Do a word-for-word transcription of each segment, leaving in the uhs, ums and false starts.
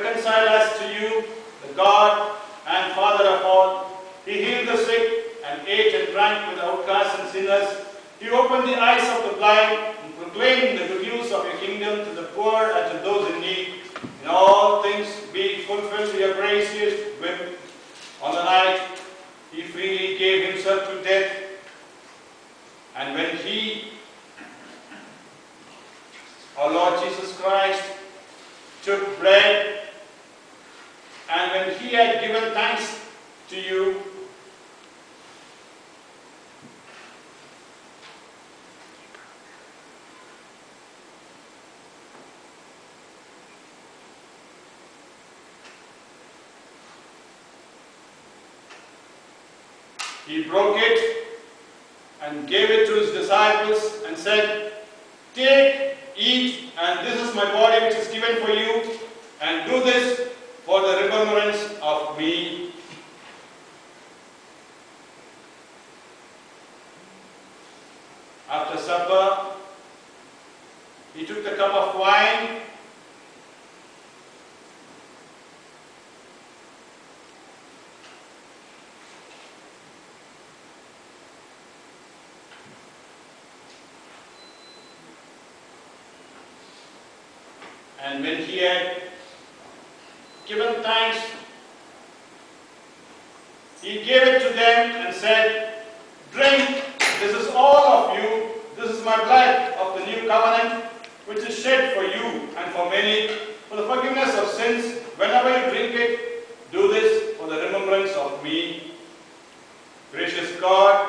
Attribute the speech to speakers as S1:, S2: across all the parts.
S1: reconcile us to you, the God and Father of all. He healed the sick and ate and drank with outcasts and sinners. He opened the eyes of the blind and proclaimed the good news of your kingdom to the poor and to those in need. In all things be fulfilled to your gracious whim. On the night he freely gave himself to death, and when he, our Lord Jesus Christ, took bread, and when he had given thanks to you, he broke it and gave it to his disciples and said, "Take, eat, and this is my body which is given for you, and do this for the remembrance of me." After supper, he took the cup of wine, and when he had given thanks, he gave it to them and said, "Drink, this is all of you. This is my blood of the new covenant, which is shed for you and for many for the forgiveness of sins. Whenever you drink it, do this for the remembrance of me." Gracious God,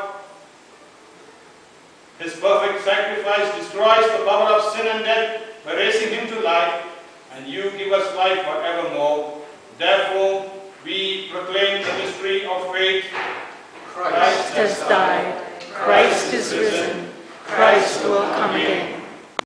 S1: his perfect sacrifice destroys the power of sin and death by raising him to life, and you give us life forevermore. Therefore, we proclaim the mystery of faith.
S2: Christ has died. Christ is risen.